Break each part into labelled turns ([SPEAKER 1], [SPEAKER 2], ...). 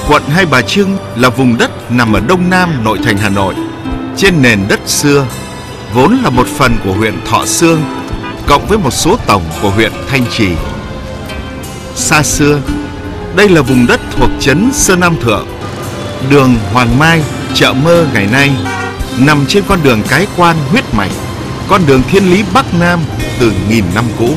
[SPEAKER 1] Quận Hai Bà Trưng là vùng đất nằm ở đông nam nội thành Hà Nội, trên nền đất xưa, vốn là một phần của huyện Thọ Xương, cộng với một số tổng của huyện Thanh Trì. Xa xưa, đây là vùng đất thuộc trấn Sơn Nam Thượng. Đường Hoàng Mai, chợ Mơ ngày nay nằm trên con đường Cái Quan huyết mạch, con đường thiên lý Bắc Nam từ nghìn năm cũ.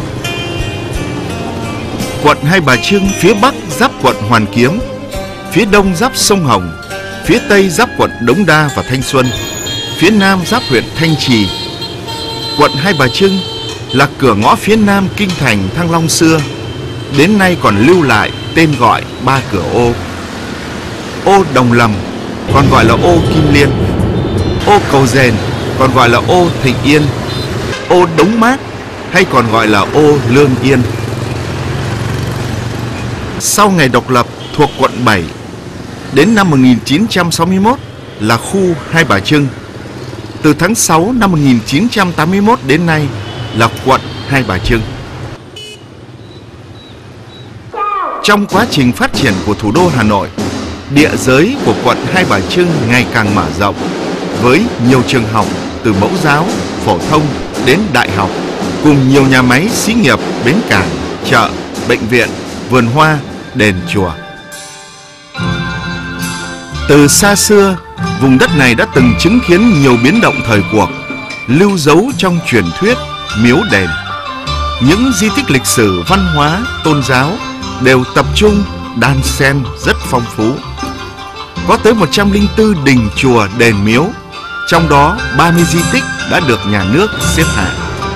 [SPEAKER 1] Quận Hai Bà Trưng phía Bắc giáp quận Hoàn Kiếm, phía Đông giáp sông Hồng, phía Tây giáp quận Đống Đa và Thanh Xuân, phía Nam giáp huyện Thanh Trì. Quận Hai Bà Trưng là cửa ngõ phía Nam kinh thành Thăng Long xưa, đến nay còn lưu lại tên gọi ba cửa ô: ô Đồng Lầm, còn gọi là ô Kim Liên; ô Cầu Dền, còn gọi là ô Thịnh Yên; ô Đống Mác, hay còn gọi là ô Lương Yên. Sau ngày độc lập thuộc quận 7, đến năm 1961 là khu Hai Bà Trưng. Từ tháng 6 năm 1981 đến nay là quận Hai Bà Trưng. Trong quá trình phát triển của thủ đô Hà Nội, địa giới của quận Hai Bà Trưng ngày càng mở rộng, với nhiều trường học từ mẫu giáo, phổ thông đến đại học, cùng nhiều nhà máy, xí nghiệp, bến cảng, chợ, bệnh viện, vườn hoa, đền chùa. Từ xa xưa, vùng đất này đã từng chứng kiến nhiều biến động thời cuộc, lưu dấu trong truyền thuyết, miếu đền. Những di tích lịch sử, văn hóa, tôn giáo đều tập trung, đan xen rất phong phú. Có tới 104 đình chùa, đền miếu, trong đó 30 di tích đã được nhà nước xếp hạng.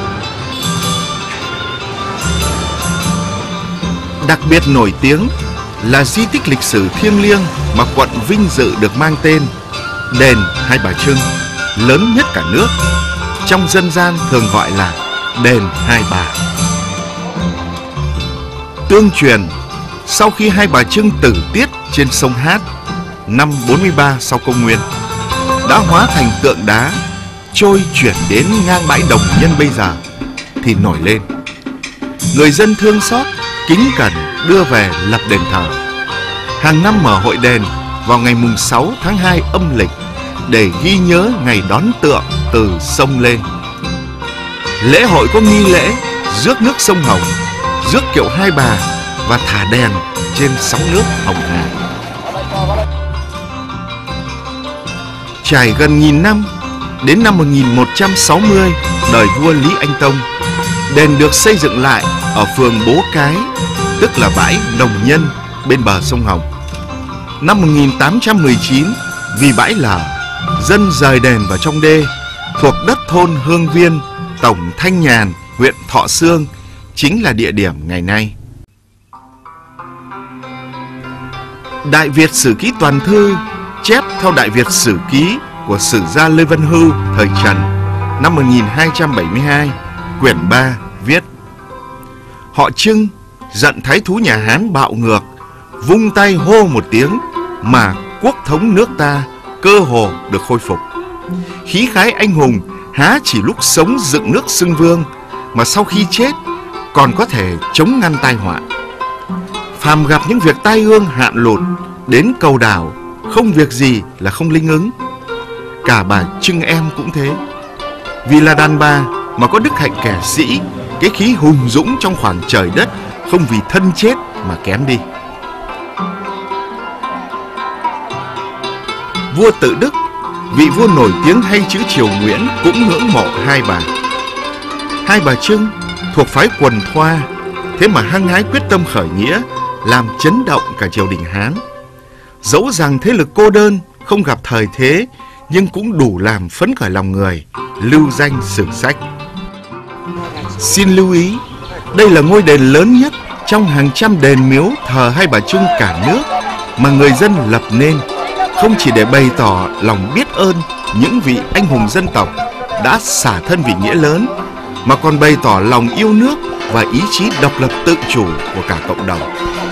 [SPEAKER 1] Đặc biệt nổi tiếng là di tích lịch sử thiêng liêng mà quận vinh dự được mang tên đền Hai Bà Trưng, lớn nhất cả nước, trong dân gian thường gọi là đền Hai Bà. Tương truyền, sau khi Hai Bà Trưng tử tiết trên sông Hát năm 43 sau công nguyên, đã hóa thành tượng đá trôi chuyển đến ngang bãi Đồng Nhân bây giờ thì nổi lên. Người dân thương xót, kính cẩn đưa về lập đền thờ. Hàng năm mở hội đền vào ngày mùng 6 tháng 2 âm lịch để ghi nhớ ngày đón tượng từ sông lên. Lễ hội có nghi lễ rước nước sông Hồng, rước kiệu Hai Bà và thả đèn trên sóng nước Hồng Hà. Trải gần nghìn năm, đến năm 1160, đời vua Lý Anh Tông, đền được xây dựng lại ở phường Bố Cái, tức là bãi Đồng Nhân bên bờ sông Hồng. Năm 1819, vì bãi lở, dân rời đền vào trong đê, thuộc đất thôn Hương Viên, tổng Thanh Nhàn, huyện Thọ Xương, chính là địa điểm ngày nay. Đại Việt Sử Ký Toàn Thư chép theo Đại Việt Sử Ký của sử gia Lê Văn Hưu thời Trần năm 1272, quyển 3 viết: họ Trưng giận thái thú nhà Hán bạo ngược, vung tay hô một tiếng mà quốc thống nước ta cơ hồ được khôi phục. Khí khái anh hùng há chỉ lúc sống dựng nước xưng vương, mà sau khi chết còn có thể chống ngăn tai họa. Phàm gặp những việc tai ương hạn lụt, đến cầu đảo, không việc gì là không linh ứng. Cả bà Trưng em cũng thế. Vì là đàn bà mà có đức hạnh kẻ sĩ, cái khí hùng dũng trong khoảng trời đất không vì thân chết mà kém đi. Vua Tự Đức, vị vua nổi tiếng hay chữ Triều Nguyễn, cũng ngưỡng mộ Hai Bà. Hai Bà Trưng thuộc phái Quần Thoa, thế mà hăng hái quyết tâm khởi nghĩa, làm chấn động cả triều đình Hán. Dẫu rằng thế lực cô đơn, không gặp thời thế, nhưng cũng đủ làm phấn khởi lòng người, lưu danh sử sách. Xin lưu ý, đây là ngôi đền lớn nhất trong hàng trăm đền miếu thờ Hai Bà Trưng cả nước mà người dân lập nên, không chỉ để bày tỏ lòng biết ơn những vị anh hùng dân tộc đã xả thân vì nghĩa lớn, mà còn bày tỏ lòng yêu nước và ý chí độc lập tự chủ của cả cộng đồng.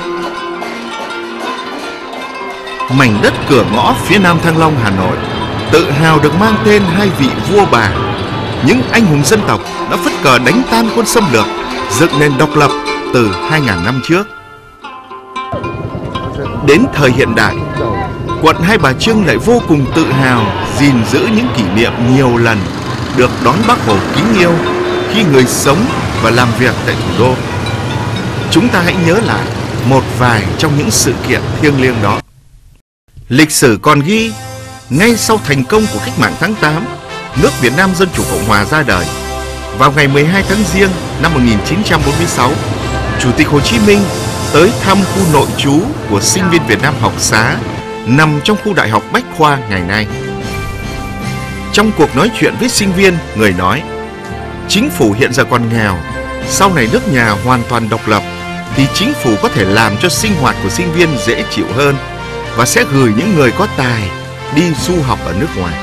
[SPEAKER 1] Mảnh đất cửa ngõ phía Nam Thăng Long, Hà Nội tự hào được mang tên hai vị vua bà, những anh hùng dân tộc đã phất cờ đánh tan quân xâm lược, dựng nền độc lập từ 2000 năm trước. đến thời hiện đại, quận Hai Bà Trưng lại vô cùng tự hào gìn giữ những kỷ niệm nhiều lần được đón Bác Hồ kính yêu khi người sống và làm việc tại thủ đô. Chúng ta hãy nhớ lại một vài trong những sự kiện thiêng liêng đó. Lịch sử còn ghi, ngay sau thành công của Cách mạng tháng 8, nước Việt Nam Dân Chủ Cộng Hòa ra đời. Vào ngày 12 tháng Giêng năm 1946, Chủ tịch Hồ Chí Minh tới thăm khu nội trú của sinh viên Việt Nam học xá nằm trong khu Đại học Bách Khoa ngày nay. Trong cuộc nói chuyện với sinh viên, người nói: chính phủ hiện giờ còn nghèo, sau này nước nhà hoàn toàn độc lập thì chính phủ có thể làm cho sinh hoạt của sinh viên dễ chịu hơn và sẽ gửi những người có tài đi du học ở nước ngoài.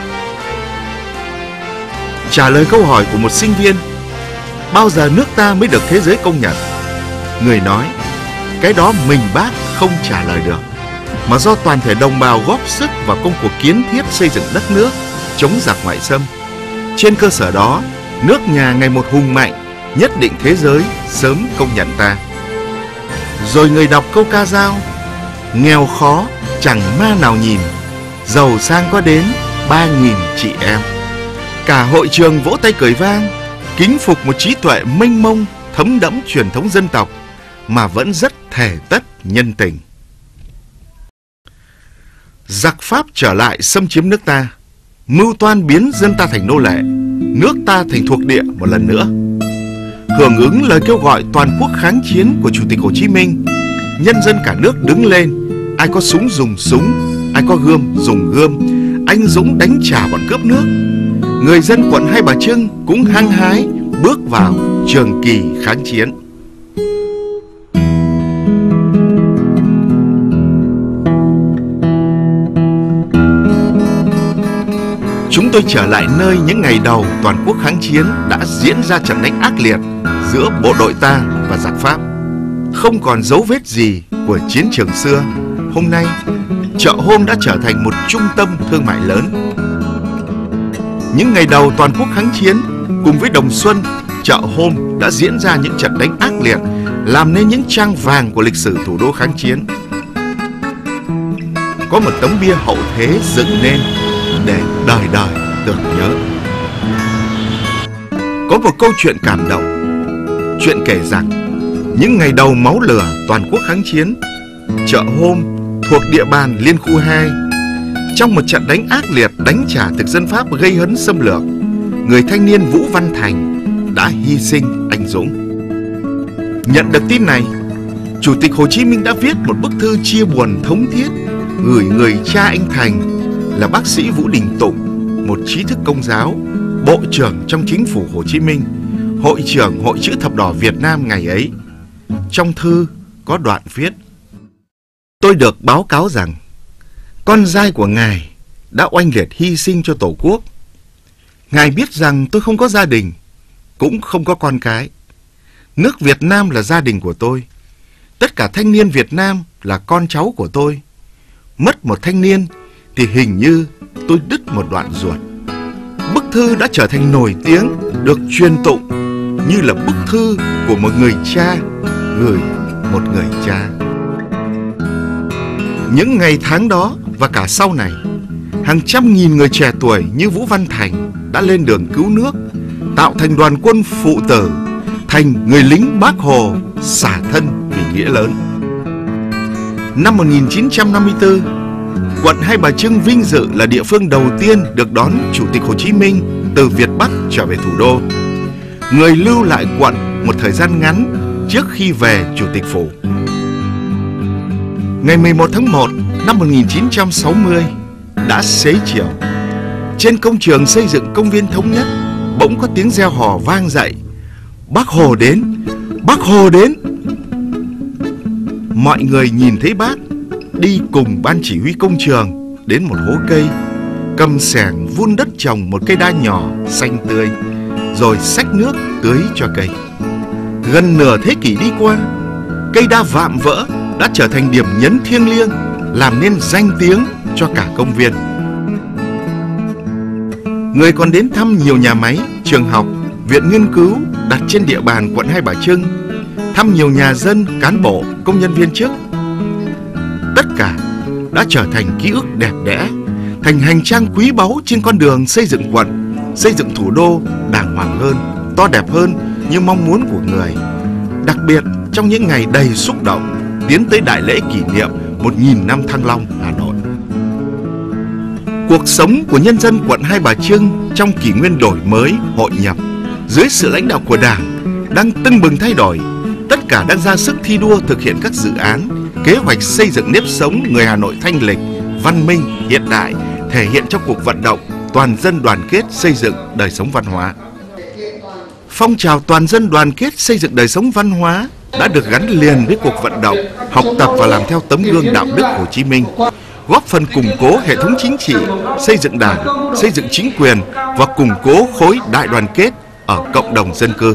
[SPEAKER 1] Trả lời câu hỏi của một sinh viên: bao giờ nước ta mới được thế giới công nhận? Người nói: cái đó mình bác không trả lời được, mà do toàn thể đồng bào góp sức vào công cuộc kiến thiết xây dựng đất nước, chống giặc ngoại xâm. Trên cơ sở đó, nước nhà ngày một hùng mạnh, nhất định thế giới sớm công nhận ta. Rồi người đọc câu ca dao: nghèo khó chẳng ma nào nhìn, giàu sang có đến 3.000 chị em. Cả hội trường vỗ tay cười vang, kính phục một trí tuệ mênh mông, thấm đẫm truyền thống dân tộc mà vẫn rất thể tất nhân tình. Giặc Pháp trở lại xâm chiếm nước ta, mưu toan biến dân ta thành nô lệ, nước ta thành thuộc địa một lần nữa. Hưởng ứng lời kêu gọi toàn quốc kháng chiến của Chủ tịch Hồ Chí Minh, nhân dân cả nước đứng lên, ai có súng dùng súng, ai có gươm dùng gươm, anh dũng đánh trả bọn cướp nước. Người dân quận Hai Bà Trưng cũng hăng hái bước vào trường kỳ kháng chiến. Chúng tôi trở lại nơi những ngày đầu toàn quốc kháng chiến đã diễn ra trận đánh ác liệt giữa bộ đội ta và giặc Pháp. Không còn dấu vết gì của chiến trường xưa, hôm nay chợ hôm đã trở thành một trung tâm thương mại lớn. Những ngày đầu toàn quốc kháng chiến, cùng với Đồng Xuân, chợ hôm đã diễn ra những trận đánh ác liệt, làm nên những trang vàng của lịch sử thủ đô kháng chiến. Có một tấm bia hậu thế dựng nên để đời đời tưởng nhớ. Có một câu chuyện cảm động. Chuyện kể rằng những ngày đầu máu lửa toàn quốc kháng chiến, chợ hôm thuộc địa bàn Liên khu 2, trong một trận đánh ác liệt đánh trả thực dân Pháp gây hấn xâm lược, người thanh niên Vũ Văn Thành đã hy sinh anh dũng. Nhận được tin này, Chủ tịch Hồ Chí Minh đã viết một bức thư chia buồn thống thiết gửi người cha anh Thành là bác sĩ Vũ Đình Tụng, một trí thức Công giáo, Bộ trưởng trong Chính phủ Hồ Chí Minh, Hội trưởng Hội Chữ Thập Đỏ Việt Nam ngày ấy. Trong thư có đoạn viết: tôi được báo cáo rằng con trai của Ngài đã oanh liệt hy sinh cho Tổ quốc. Ngài biết rằng tôi không có gia đình, cũng không có con cái. Nước Việt Nam là gia đình của tôi. Tất cả thanh niên Việt Nam là con cháu của tôi. Mất một thanh niên thì hình như tôi đứt một đoạn ruột. Bức thư đã trở thành nổi tiếng, được truyền tụng như là bức thư của một người cha gửi một người cha. Những ngày tháng đó và cả sau này, hàng trăm nghìn người trẻ tuổi như Vũ Văn Thành đã lên đường cứu nước, tạo thành đoàn quân phụ tử, thành người lính Bác Hồ xả thân vì nghĩa lớn. Năm 1954, quận Hai Bà Trưng vinh dự là địa phương đầu tiên được đón Chủ tịch Hồ Chí Minh từ Việt Bắc trở về thủ đô. Người lưu lại quận một thời gian ngắn trước khi về Chủ tịch Phủ. Ngày 11 tháng 1 năm 1960, đã xế chiều, trên công trường xây dựng công viên Thống Nhất bỗng có tiếng reo hò vang dậy: Bác Hồ đến! Bác Hồ đến! Mọi người nhìn thấy bác đi cùng ban chỉ huy công trường đến một hố cây, cầm xẻng vun đất trồng một cây đa nhỏ xanh tươi, rồi xách nước tưới cho cây. Gần nửa thế kỷ đi qua, cây đa vạm vỡ đã trở thành điểm nhấn thiêng liêng, làm nên danh tiếng cho cả công viên. Người còn đến thăm nhiều nhà máy, trường học, viện nghiên cứu đặt trên địa bàn quận Hai Bà Trưng, thăm nhiều nhà dân, cán bộ, công nhân viên chức. Tất cả đã trở thành ký ức đẹp đẽ, thành hành trang quý báu trên con đường xây dựng quận, xây dựng thủ đô đàng hoàng hơn, to đẹp hơn như mong muốn của người. Đặc biệt trong những ngày đầy xúc động tiến tới đại lễ kỷ niệm 1000 năm Thăng Long, Hà Nội. Cuộc sống của nhân dân quận Hai Bà Trưng trong kỷ nguyên đổi mới, hội nhập dưới sự lãnh đạo của Đảng đang tưng bừng thay đổi. Tất cả đang ra sức thi đua thực hiện các dự án, kế hoạch xây dựng nếp sống người Hà Nội thanh lịch, văn minh, hiện đại, thể hiện trong cuộc vận động toàn dân đoàn kết xây dựng đời sống văn hóa. Phong trào toàn dân đoàn kết xây dựng đời sống văn hóa đã được gắn liền với cuộc vận động học tập và làm theo tấm gương đạo đức Hồ Chí Minh, góp phần củng cố hệ thống chính trị, xây dựng Đảng, xây dựng chính quyền và củng cố khối đại đoàn kết ở cộng đồng dân cư.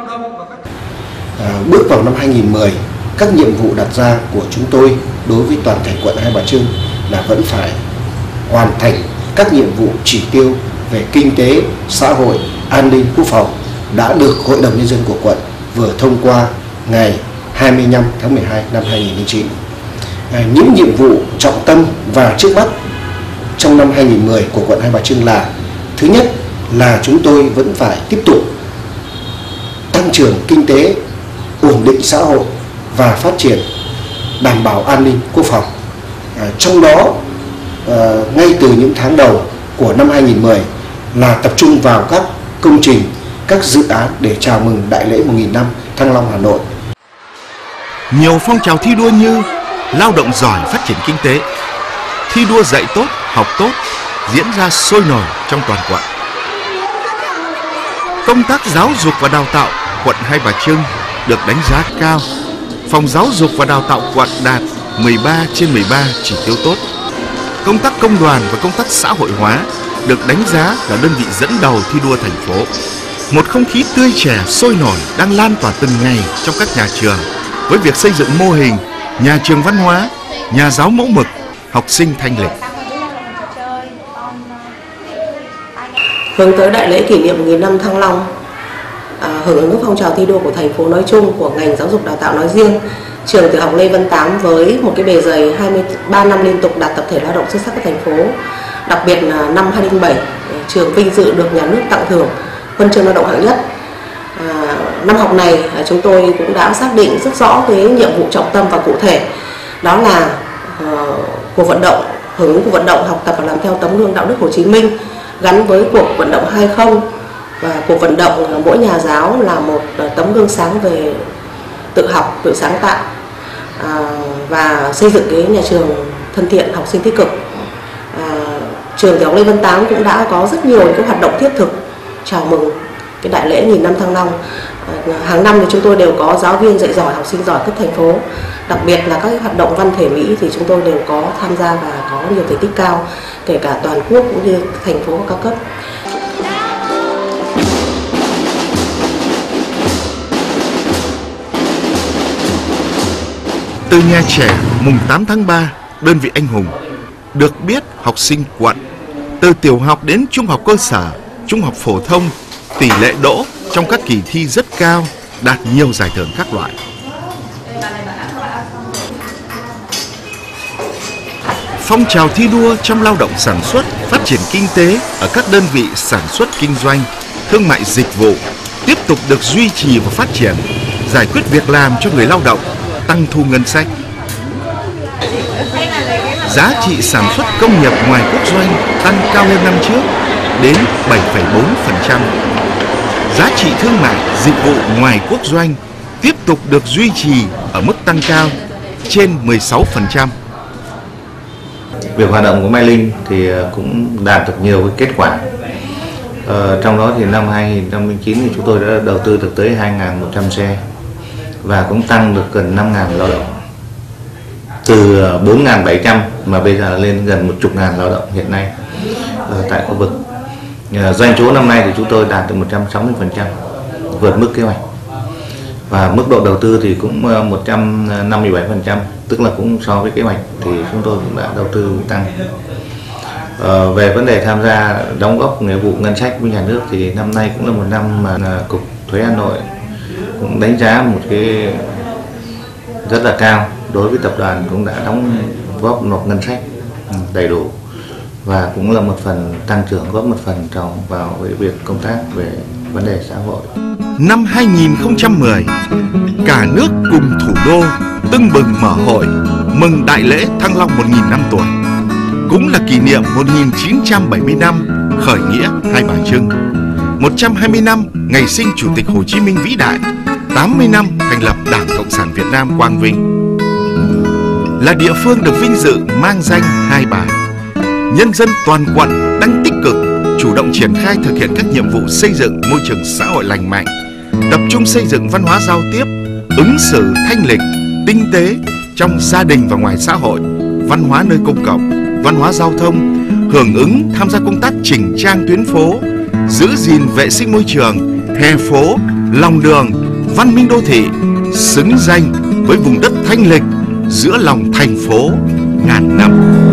[SPEAKER 2] Bước vào năm 2010, các nhiệm vụ đặt ra của chúng tôi đối với toàn thể quận Hai Bà Trưng là vẫn phải hoàn thành các nhiệm vụ chỉ tiêu về kinh tế, xã hội, an ninh, quốc phòng đã được Hội đồng Nhân dân của quận vừa thông qua ngày 25 tháng 12 năm 2009. Những nhiệm vụ trọng tâm và trước mắt trong năm 2010 của quận Hai Bà Trưng là: thứ nhất là chúng tôi vẫn phải tiếp tục tăng trưởng kinh tế, ổn định xã hội và phát triển đảm bảo an ninh quốc phòng. Trong đó ngay từ những tháng đầu của năm 2010 là tập trung vào các công trình, các dự án để chào mừng đại lễ 1000 năm Thăng Long, Hà Nội.
[SPEAKER 1] Nhiều phong trào thi đua như lao động giỏi phát triển kinh tế, thi đua dạy tốt, học tốt diễn ra sôi nổi trong toàn quận. Công tác giáo dục và đào tạo quận Hai Bà Trưng được đánh giá cao. Phòng giáo dục và đào tạo quận đạt 13 trên 13 chỉ tiêu tốt. Công tác công đoàn và công tác xã hội hóa được đánh giá là đơn vị dẫn đầu thi đua thành phố. Một không khí tươi trẻ sôi nổi đang lan tỏa từng ngày trong các nhà trường với việc xây dựng mô hình nhà trường văn hóa, nhà giáo mẫu mực, học sinh thanh lịch.
[SPEAKER 3] Hướng tới đại lễ kỷ niệm 1000 năm Thăng Long, hưởng ứng phong trào thi đua của thành phố nói chung, của ngành giáo dục đào tạo nói riêng, trường tiểu học Lê Văn Tám với một cái bề dày 23 năm liên tục đạt tập thể lao động xuất sắc của thành phố. Đặc biệt là năm 2007, trường vinh dự được nhà nước tặng thưởng huân chương lao động hạng nhất. Năm học này chúng tôi cũng đã xác định rất rõ cái nhiệm vụ trọng tâm và cụ thể, đó là cuộc vận động, hưởng ứng cuộc vận động học tập và làm theo tấm gương đạo đức Hồ Chí Minh gắn với cuộc vận động 20 và cuộc vận động mỗi nhà giáo là một tấm gương sáng về tự học, tự sáng tạo và xây dựng cái nhà trường thân thiện, học sinh tích cực. Trường tiểu học Lê Văn Tám cũng đã có rất nhiều cái hoạt động thiết thực chào mừng cái đại lễ 1000 năm Thăng Long. Hàng năm thì chúng tôi đều có giáo viên dạy giỏi, học sinh giỏi cấp thành phố. Đặc biệt là các hoạt động văn thể mỹ thì chúng tôi đều có tham gia và có nhiều thành tích cao, kể cả toàn quốc cũng như thành phố và các cấp.
[SPEAKER 1] Từ nhà trẻ mùng 8 tháng 3, đơn vị anh hùng, được biết học sinh quận từ tiểu học đến trung học cơ sở, trung học phổ thông, tỷ lệ đỗ trong các kỳ thi rất cao, đạt nhiều giải thưởng các loại. Phong trào thi đua trong lao động sản xuất, phát triển kinh tế ở các đơn vị sản xuất kinh doanh, thương mại dịch vụ tiếp tục được duy trì và phát triển, giải quyết việc làm cho người lao động, tăng thu ngân sách. Giá trị sản xuất công nghiệp ngoài quốc doanh tăng cao hơn năm trước đến 7,4%. Giá trị thương mại dịch vụ ngoài quốc doanh tiếp tục được duy trì ở mức tăng cao trên 16%.
[SPEAKER 4] Việc hoạt động của Mai Linh thì cũng đạt được nhiều cái kết quả. Trong đó thì năm 2009 thì chúng tôi đã đầu tư được tới 2.100 xe và cũng tăng được gần 5.000 lao động, từ 4.700 mà bây giờ lên gần 10.000 lao động hiện nay tại khu vực. Doanh số năm nay thì chúng tôi đạt được 160%, vượt mức kế hoạch. Và mức độ đầu tư thì cũng 157%, tức là cũng so với kế hoạch thì chúng tôi cũng đã đầu tư tăng. Về vấn đề tham gia đóng góp nghĩa vụ ngân sách với nhà nước thì năm nay cũng là một năm mà Cục Thuế Hà Nội cũng đánh giá một cái rất là cao, đối với tập đoàn cũng đã đóng góp nộp ngân sách đầy đủ, và cũng là một phần tăng trưởng, góp một phần vào việc công tác về vấn đề xã hội.
[SPEAKER 1] Năm 2010, cả nước cùng thủ đô tưng bừng mở hội mừng đại lễ Thăng Long 1000 năm tuổi, cũng là kỷ niệm 1970 năm khởi nghĩa Hai Bà Trưng, 120 năm ngày sinh Chủ tịch Hồ Chí Minh vĩ đại, 80 năm thành lập Đảng Cộng sản Việt Nam quang vinh. Là địa phương được vinh dự mang danh Hai Bà, nhân dân toàn quận đang tích cực chủ động triển khai thực hiện các nhiệm vụ xây dựng môi trường xã hội lành mạnh, tập trung xây dựng văn hóa giao tiếp, ứng xử thanh lịch, tinh tế trong gia đình và ngoài xã hội, văn hóa nơi công cộng, văn hóa giao thông, hưởng ứng tham gia công tác chỉnh trang tuyến phố, giữ gìn vệ sinh môi trường, hè phố, lòng đường, văn minh đô thị, xứng danh với vùng đất thanh lịch giữa lòng thành phố ngàn năm.